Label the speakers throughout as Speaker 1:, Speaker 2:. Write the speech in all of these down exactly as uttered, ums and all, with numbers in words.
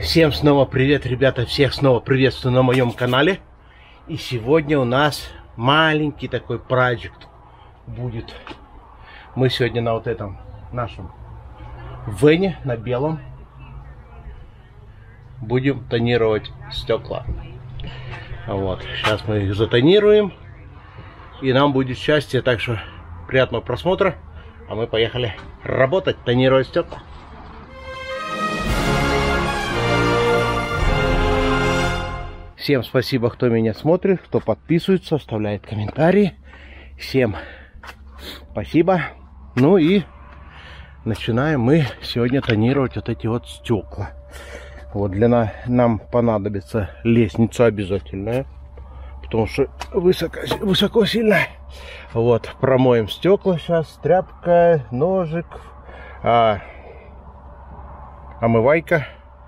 Speaker 1: Всем снова привет, ребята, всех снова приветствую на моем канале. И сегодня у нас маленький такой праздник будет. Мы сегодня на вот этом нашем вене, на белом, будем тонировать стекла. Вот, сейчас мы их затонируем, и нам будет счастье. Так что приятного просмотра, а мы поехали работать, тонировать стекла. Всем спасибо, кто меня смотрит, кто подписывается, оставляет комментарии. Всем спасибо. Ну и начинаем мы сегодня тонировать вот эти вот стекла. Вот для нас нам понадобится лестница обязательная, потому что высоко, высоко сильно. Вот, промоем стекла сейчас, тряпка, ножик, а, омывайка.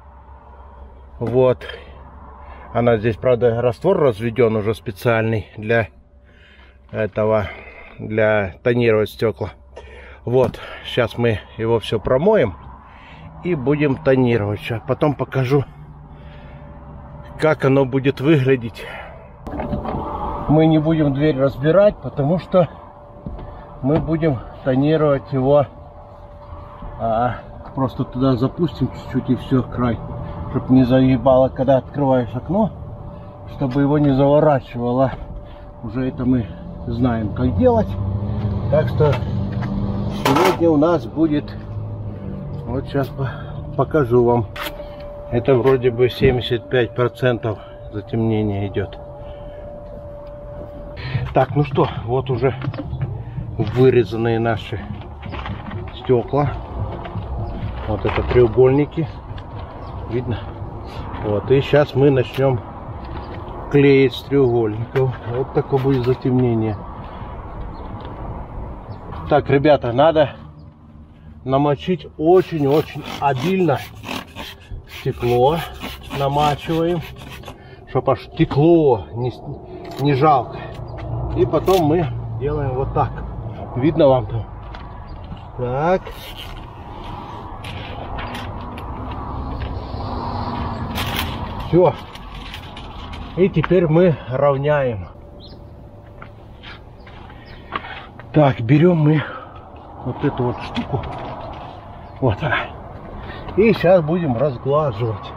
Speaker 1: Вот. Она здесь, правда, раствор разведен уже специальный для этого, для тонировать стекла. Вот, сейчас мы его все промоем и будем тонировать. Сейчас потом покажу, как оно будет выглядеть. Мы не будем дверь разбирать, потому что мы будем тонировать его. А, просто туда запустим чуть-чуть и все, край. Чтобы не заебало, когда открываешь окно, чтобы его не заворачивало. Уже это мы знаем, как делать. Так что сегодня у нас будет, вот сейчас покажу вам, это вроде бы семьдесят пять процентов затемнения идет. Так, ну что, вот уже вырезанные наши стекла. Вот это треугольники. Видно? Вот, и сейчас мы начнем клеить с треугольников. Вот такое будет затемнение. Так, ребята, надо намочить очень-очень обильно стекло. Намачиваем, чтобы аж текло, не, не жалко. И потом мы делаем вот так. Видно вам там? Так. Все. И теперь мы равняем. Так, берем мы вот эту вот штуку. Вот она. И сейчас будем разглаживать.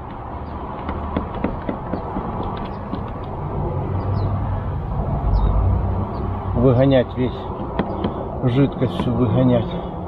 Speaker 1: Выгонять весь жидкость, все выгонять.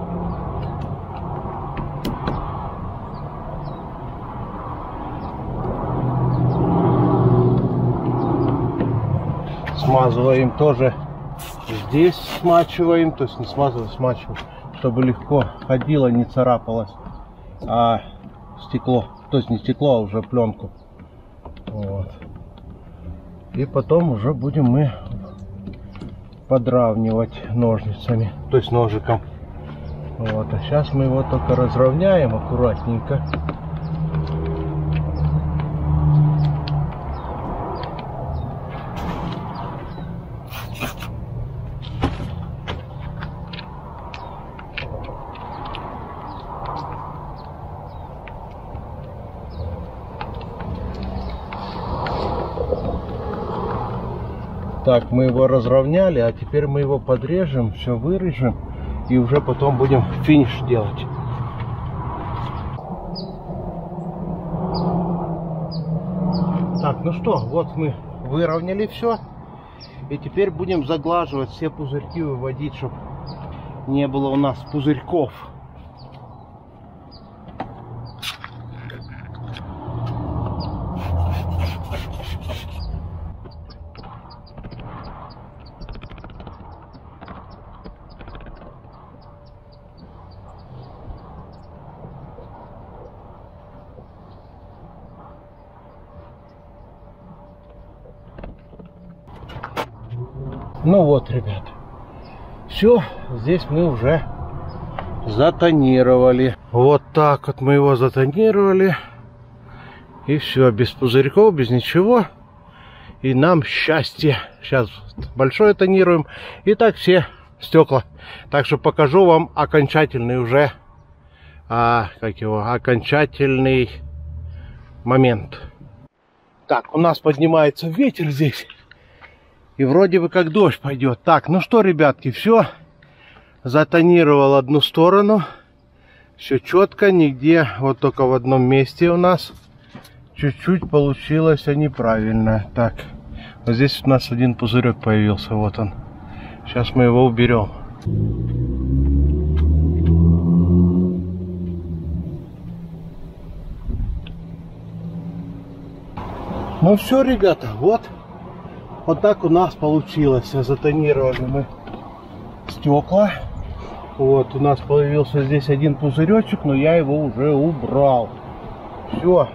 Speaker 1: Смазываем тоже здесь, смачиваем, то есть не смазываем, смачиваем, чтобы легко ходило, не царапалось, а стекло, то есть не стекло, а уже пленку. Вот. И потом уже будем мы подравнивать ножницами, то есть ножиком. Вот. А сейчас мы его только разровняем аккуратненько. Так, мы его разровняли, а теперь мы его подрежем, все вырежем и уже потом будем финиш делать. Так, ну что, вот мы выровняли все. И теперь будем заглаживать все пузырьки, выводить, чтобы не было у нас пузырьков. Ну вот, ребят, все, здесь мы уже затонировали. Вот так вот мы его затонировали. И все, без пузырьков, без ничего. И нам счастье. Сейчас большое тонируем. И так все стекла. Так что покажу вам окончательный уже, а, как его, окончательный момент. Так, у нас поднимается ветер здесь. И вроде бы как дождь пойдет. Так, ну что, ребятки, все. Затонировал одну сторону. Все четко, нигде. Вот только в одном месте у нас чуть-чуть получилось неправильно. Так, вот здесь у нас один пузырек появился. Вот он. Сейчас мы его уберем. Ну все, ребята, вот. Вот так у нас получилось. Затонировали мы стекла. Вот, у нас появился здесь один пузыречек, но я его уже убрал. Все.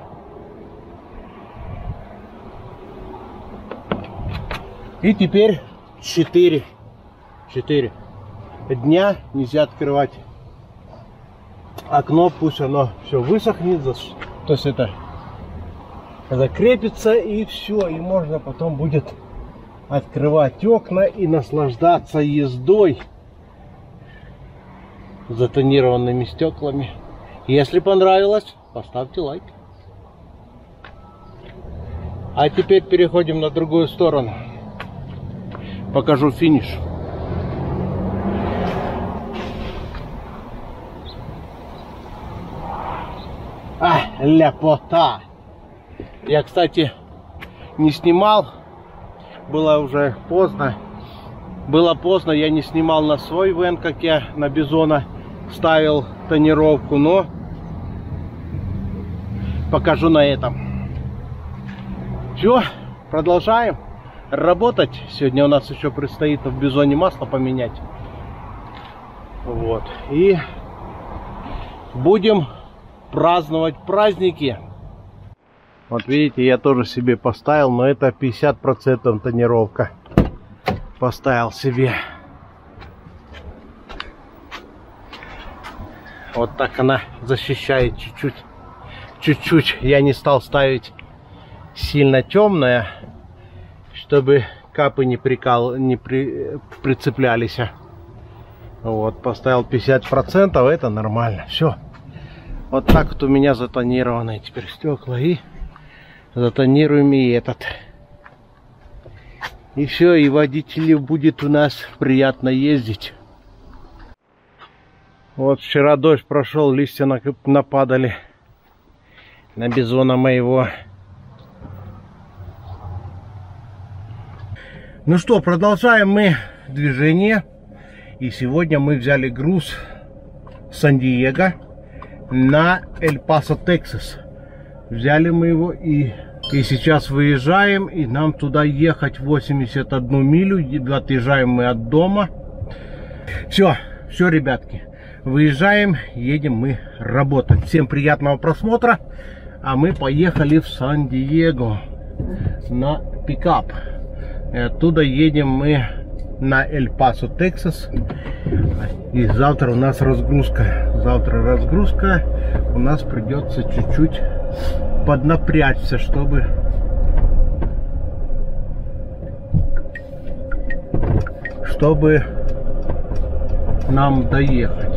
Speaker 1: И теперь четыре. четыре дня нельзя открывать окно, пусть оно все высохнет. То есть это закрепится, и все. И можно потом будет открывать окна и наслаждаться ездой затонированными стеклами. Если понравилось, поставьте лайк. А теперь переходим на другую сторону. Покажу финиш. А, ляпота! Я, кстати, не снимал. Было уже поздно. Было поздно, я не снимал на свой вен, как я на Бизона ставил тонировку, но покажу на этом. Все, продолжаем работать. Сегодня у нас еще предстоит в Бизоне масло поменять. Вот. И будем праздновать праздники. Вот видите, я тоже себе поставил, но это пятьдесят процентов тонировка. Поставил себе. Вот так она защищает чуть-чуть. Чуть-чуть я не стал ставить сильно темное, чтобы капы не, прикал, не при, прицеплялись. Вот, поставил пятьдесят процентов, это нормально. Все. Вот так вот у меня затонированы теперь стекла. И затонируем и этот. И все, и водителю будет у нас приятно ездить. Вот вчера дождь прошел, листья нападали на Бизона моего. Ну что, продолжаем мы движение. И сегодня мы взяли груз с Сан-Диего на Эль-Пасо, Техас. Взяли мы его и, и сейчас выезжаем. И нам туда ехать восемьдесят одну милю. Отъезжаем мы от дома. Все, все, ребятки. Выезжаем, едем мы работать. Всем приятного просмотра. А мы поехали в Сан-Диего на пикап. И оттуда едем мы на Эль-Пасо, Техас. И завтра у нас разгрузка. Завтра разгрузка. У нас придется чуть-чуть поднапрячься, чтобы чтобы нам доехать.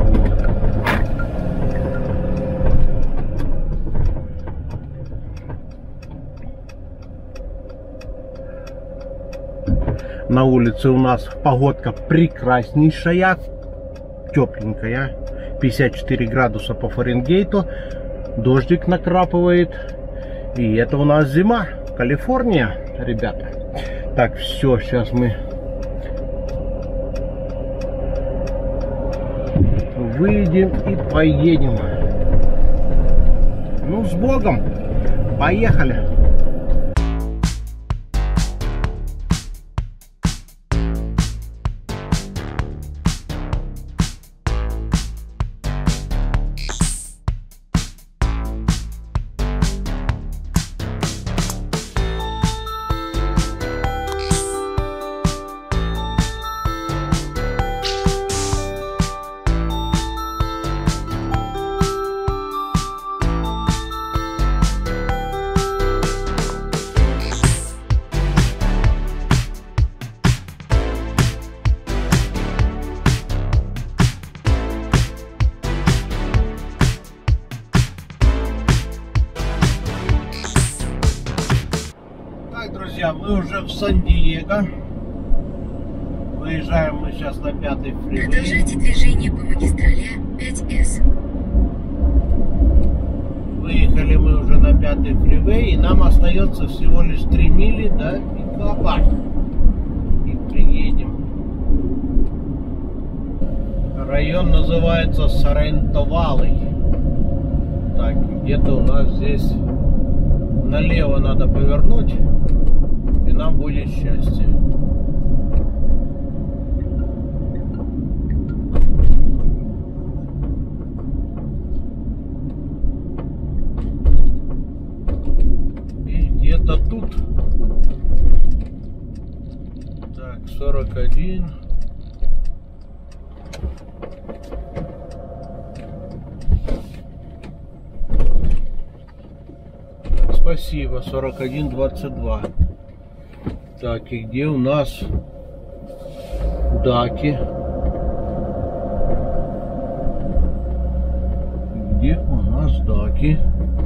Speaker 1: На улице у нас погодка прекраснейшая, тепленькая, пятьдесят четыре градуса по Фаренгейту, дождик накрапывает, и это у нас зима, Калифорния, ребята. Так, все, сейчас мы выйдем и поедем. Ну, с Богом, поехали. друзья, мы уже в Сан-Диего. Выезжаем мы сейчас на пятый фривей.
Speaker 2: Продолжайте движение по магистрали пять эс.
Speaker 1: Выехали мы уже на пятый фривей, и нам остается всего лишь три мили до Пикапа. И приедем. Район называется Соренто-Валлей. Так, где-то у нас здесь налево надо повернуть, и нам будет счастье. И где-то тут. Так, сорок один. Спасибо, сорок один двадцать два. Так, и где у нас даки? Где у нас даки?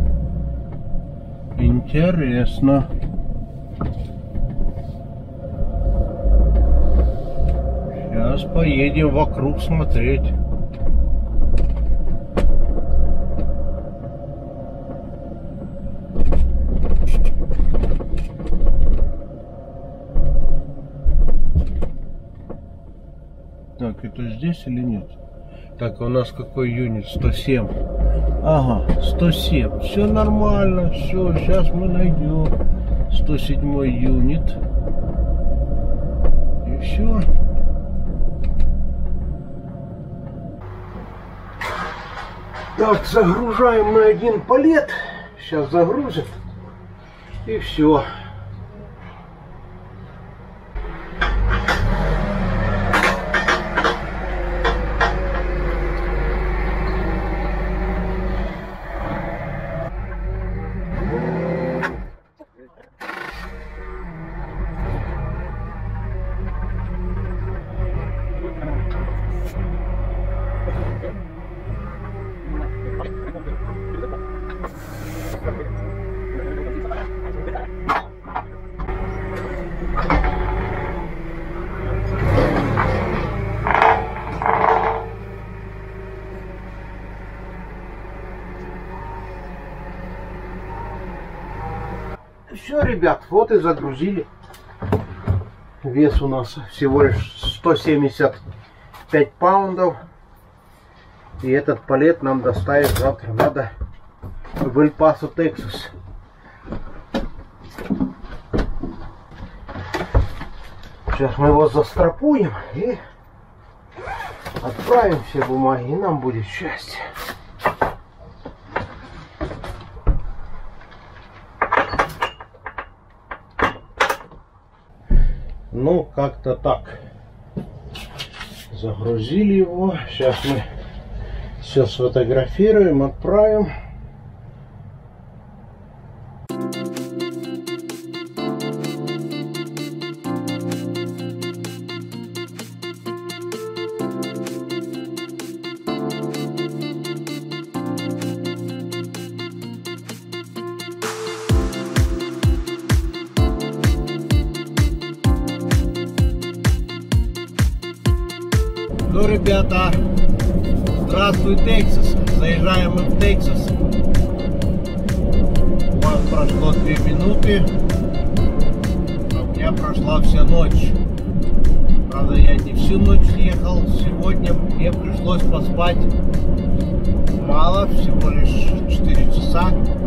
Speaker 1: Интересно. Сейчас поедем вокруг смотреть. Так, это здесь или нет? Так, у нас какой юнит? сто семь. Ага, сто семь. Все нормально, все, сейчас мы найдем сто седьмой юнит. И все. Так, загружаем мы один палет. Сейчас загрузим. И все. Все, ребят, вот и загрузили. Вес у нас всего лишь сто семьдесят пять паундов. И этот палет нам доставить завтра надо в Эль-Пасо, Техас. Сейчас мы его застрапуем и отправим все бумаги, и нам будет счастье. Ну, как-то так. Загрузили его. Сейчас мы все сфотографируем, отправим. Ну, ребята, здравствуй, Техас. Заезжаем мы в Техас. У вас прошло две минуты, а у меня прошла вся ночь. Правда, я не всю ночь ехал. Сегодня мне пришлось поспать мало, всего лишь четыре часа.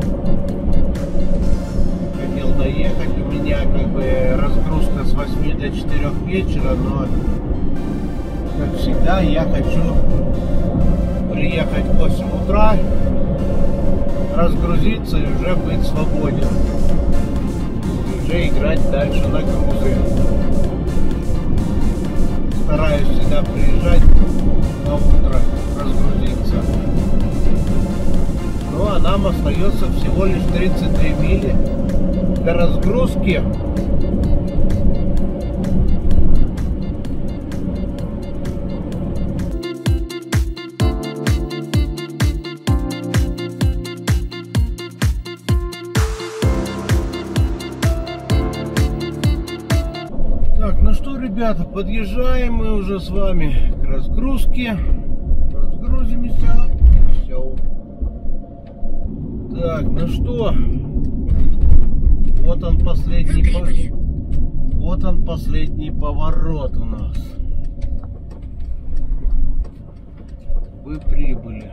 Speaker 1: Хотел доехать. У меня как бы разгрузка с восьми до четырёх вечера, но как всегда, я хочу приехать в восемь утра, разгрузиться и уже быть свободен. И уже играть дальше на грузы. Стараюсь всегда приезжать на утро, разгрузиться. Ну а нам остается всего лишь тридцать две мили для разгрузки. ребята, подъезжаем мы уже с вами к разгрузке. Разгрузимся. Все. Так, ну что? Вот он последний поворот. Вот он последний поворот у нас. Вы прибыли.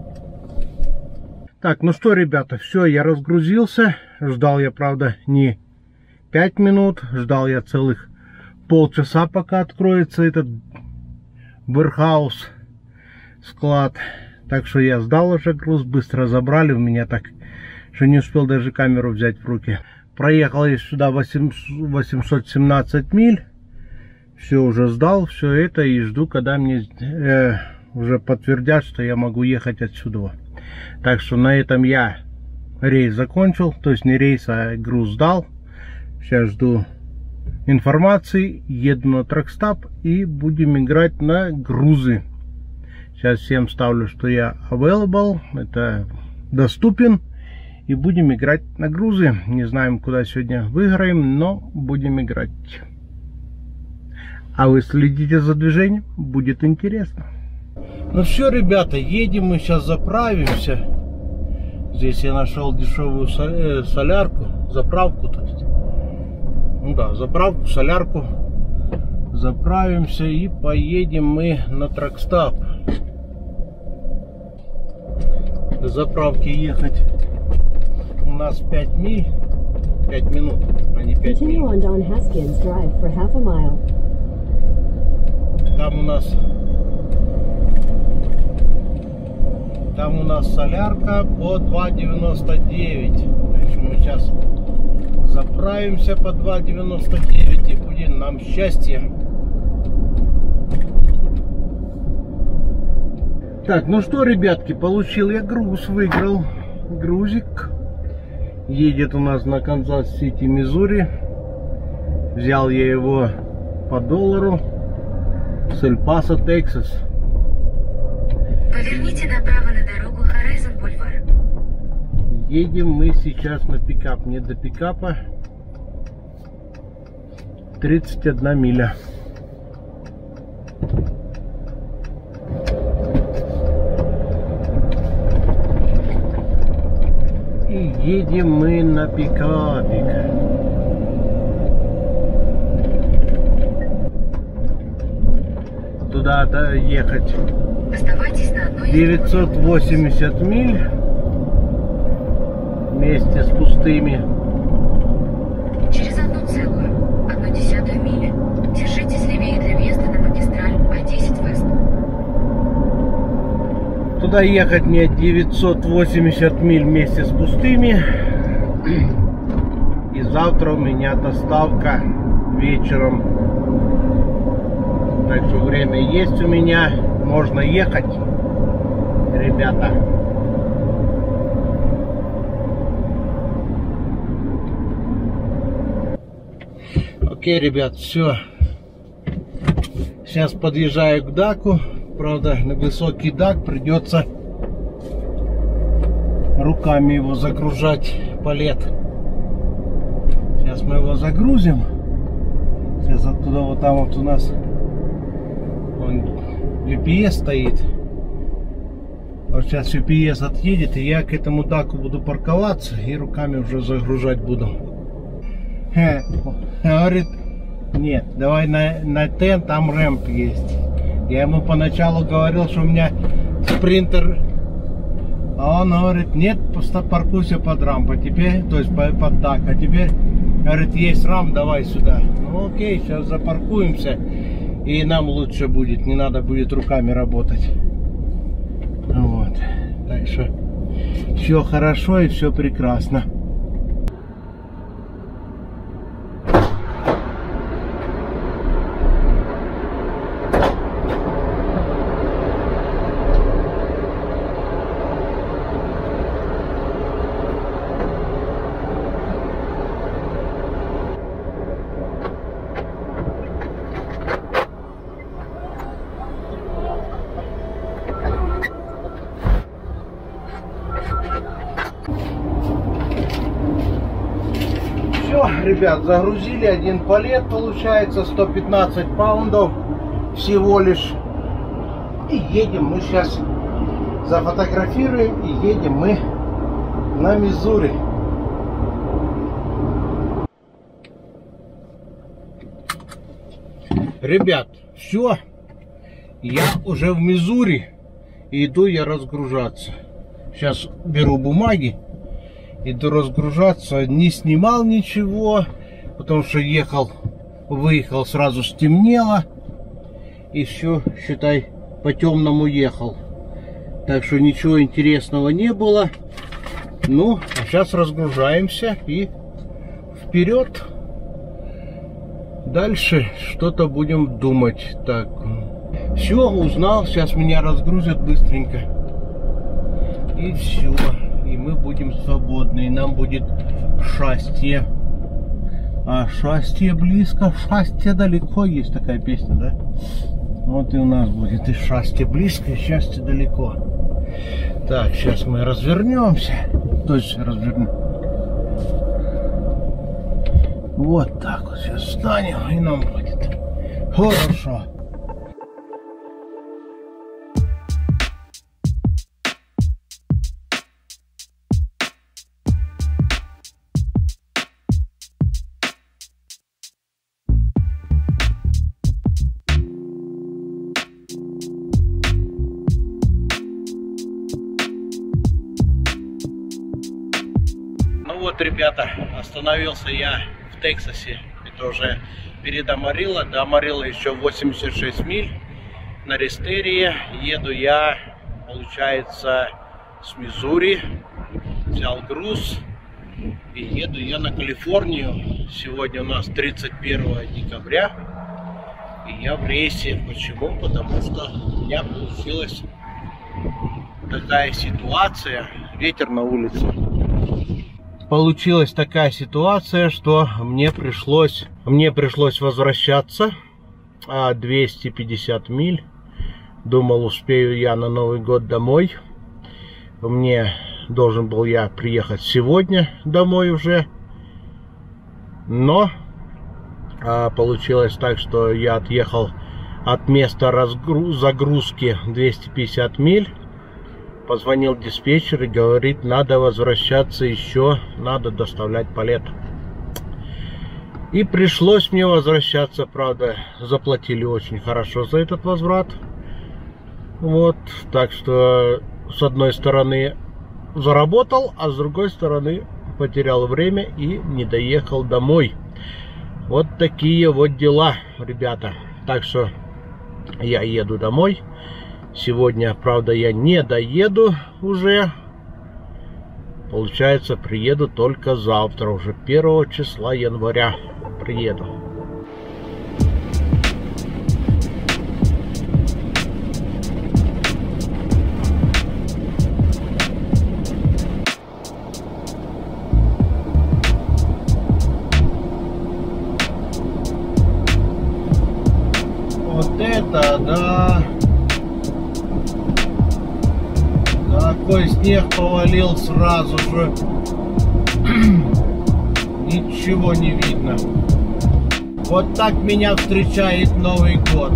Speaker 1: Так, ну что, ребята, все, я разгрузился. Ждал я, правда, не пять минут. Ждал я целых полчаса, пока откроется этот warehouse, склад. Так что я сдал уже груз, быстро забрали у меня так, что не успел даже камеру взять в руки. Проехал я сюда восемьсот семнадцать миль. Все уже сдал, все это, и жду, когда мне э, уже подтвердят, что я могу ехать отсюда. Так что на этом я рейс закончил. То есть не рейс, а груз сдал. Сейчас жду информации. Еду на тракстап и будем играть на грузы. Сейчас всем ставлю, что я available. Это доступен. И будем играть на грузы. Не знаем, куда сегодня выиграем, но будем играть. А вы следите за движением. Будет интересно. Ну все, ребята, едем мы сейчас, заправимся. Здесь я нашел дешевую солярку. Заправку, то есть. Ну да, заправку, солярку. Заправимся и поедем мы на тракстап. До заправки ехать у нас пять миль, пять минут, а не пять миль. Там у нас там у нас солярка по два девяносто девять. Мы сейчас заправимся по два девяносто девять и будет нам счастье. Так, ну что, ребятки, получил я груз, выиграл грузик. Едет у нас на Канзас-Сити, Миссури. Взял я его по доллару с Эль-Пасо, Техас.
Speaker 2: Поверните направо на дорогу Хорайзон Бульвар.
Speaker 1: Едем мы сейчас на пикап. Нет, до пикапа тридцать одна миля. И едем мы на пикапик. Туда-то ехать
Speaker 2: Оставайтесь на одной
Speaker 1: девятьсот восемьдесят миль вместе с пустыми.
Speaker 2: Через одну целую, одну десятую мили. Держитесь левее для въезда на магистраль А десять Вест.
Speaker 1: Туда ехать мне девятьсот восемьдесят миль вместе с пустыми. И завтра у меня доставка вечером. Так что время есть у меня. Можно ехать, ребята. Окей, ребят, все. Сейчас подъезжаю к даку. Правда, на высокий дак придется руками его загружать, палет. Сейчас мы его загрузим. Сейчас оттуда вот там вот у нас ви пи эс стоит. Вот сейчас ви пи эс отъедет, и я к этому даку буду парковаться и руками уже загружать буду. Хе, говорит, нет, давай на, на Т, там рэмп есть. Я ему поначалу говорил, что у меня спринтер, а он говорит, нет, просто паркуйся под рампой, теперь, то есть под дак, а теперь, говорит, есть рам, давай сюда. Ну окей, сейчас запаркуемся, и нам лучше будет, не надо будет руками работать. Вот, так что все хорошо и все прекрасно. Все, ребят, загрузили один палет, получается сто пятнадцать паундов всего лишь. И едем мы сейчас, зафотографируем и едем мы на Миссури. Ребят, все, я уже в Миссури, и иду я разгружаться. Сейчас беру бумаги, иду разгружаться. Не снимал ничего, потому что ехал, выехал, сразу стемнело, и все, считай, по темному ехал. Так что ничего интересного не было. Ну, а сейчас разгружаемся и вперед. Дальше что-то будем думать. Так, все, узнал. Сейчас меня разгрузят быстренько. И все. И мы будем свободны. И нам будет счастье. А счастье близко, счастье далеко. Есть такая песня, да? Вот и у нас будет и счастье близко, и счастье далеко. Так, сейчас мы развернемся. То есть развернем. Вот так вот сейчас встанем, и нам будет хорошо. Ну вот, ребята, остановился я в Тексасе. Это уже перед Амарилло. До Амарилло еще восемьдесят шесть миль на Рестерии. Еду я, получается, с Миссури. Взял груз и еду я на Калифорнию. Сегодня у нас тридцать первое декабря. И я в рейсе. Почему? Потому что у меня получилась такая ситуация. Ветер на улице. Получилась такая ситуация, что мне пришлось, мне пришлось возвращаться двести пятьдесят миль. Думал, успею я на Новый год домой. Мне должен был я приехать сегодня домой уже. Но а, получилось так, что я отъехал от места разгруз, загрузки двести пятьдесят миль. Позвонил диспетчер и говорит, надо возвращаться еще, надо доставлять палет. И пришлось мне возвращаться, правда, заплатили очень хорошо за этот возврат. Вот, так что с одной стороны заработал, а с другой стороны потерял время и не доехал домой. Вот такие вот дела, ребята. Так что я еду домой. Сегодня, правда, я не доеду уже. Получается, приеду только завтра, уже первого числа января приеду. Вот это да! Такой снег повалил сразу же. Ничего не видно. Вот так меня встречает Новый год.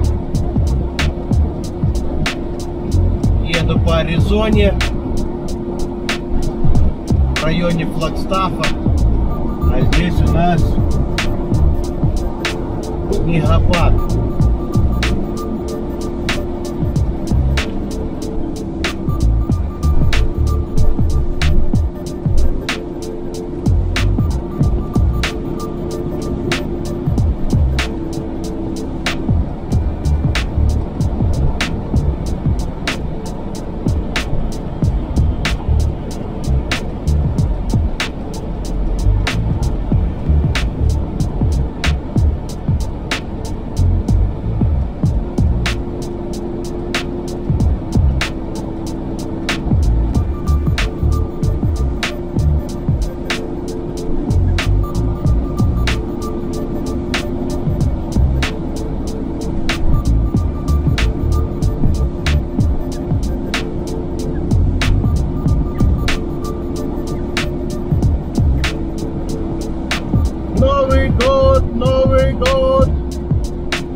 Speaker 1: Еду по Аризоне, в районе Флагстафа. А здесь у нас снегопад.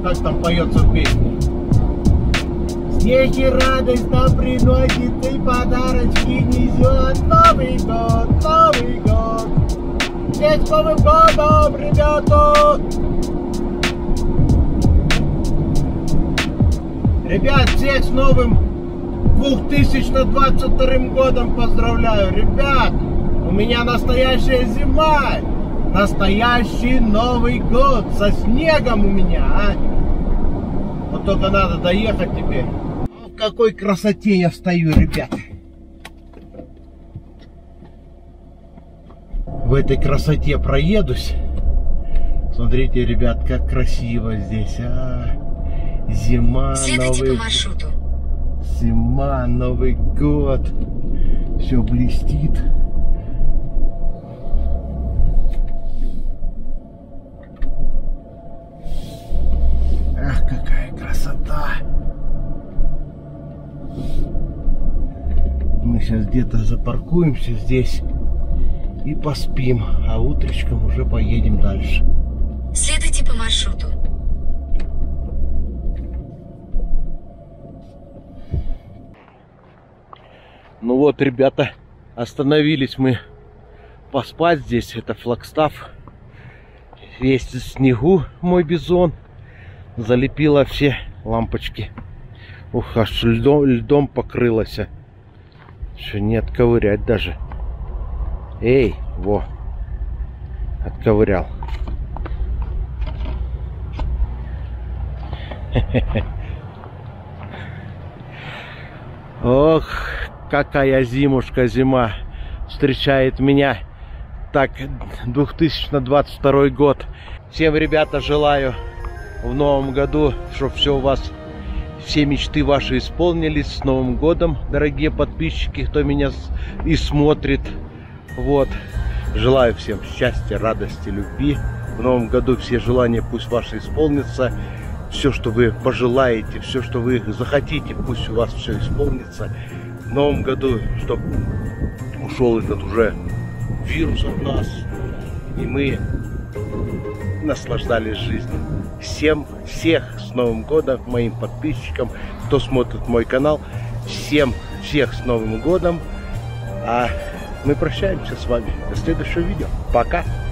Speaker 1: Как там поется в песне? Снег и радость нам приносит, и подарочки несет Новый год, Новый год. Всех с Новым годом, ребята! Ребят, всех с новым две тысячи двадцать вторым годом поздравляю. Ребят, у меня настоящая зима. Настоящий Новый год. Со снегом у меня, а. Вот только надо доехать теперь. В какой красоте я стою, ребят. В этой красоте проедусь. Смотрите, ребят, как красиво здесь, а. Зима,
Speaker 2: Следуйте
Speaker 1: Новый...
Speaker 2: по маршруту.
Speaker 1: Зима, Новый год. Все блестит. Ах, какая красота. Мы сейчас где-то запаркуемся здесь и поспим, а утречком уже поедем дальше.
Speaker 2: Следуйте по маршруту.
Speaker 1: Ну вот, ребята, остановились мы поспать здесь. Это Флагстаф. Весь в снегу мой бизон. Залепила все лампочки. Ух, аж льдом, льдом покрылась. Что не отковырять даже. Эй, во. Отковырял. Ох, какая зимушка, зима встречает меня. Так, две тысячи двадцать второй год. Всем, ребята, желаю в новом году, чтобы все у вас, все мечты ваши исполнились. С Новым годом, дорогие подписчики, кто меня и смотрит. Вот. Желаю всем счастья, радости, любви. В новом году все желания пусть ваши исполнятся. Все, что вы пожелаете, все, что вы захотите, пусть у вас все исполнится. В новом году, чтобы ушел этот уже вирус от нас, и мы наслаждались жизнью. Всем, всех с Новым годом, моим подписчикам, кто смотрит мой канал, всем, всех с Новым годом. А мы прощаемся с вами. До следующего видео. Пока!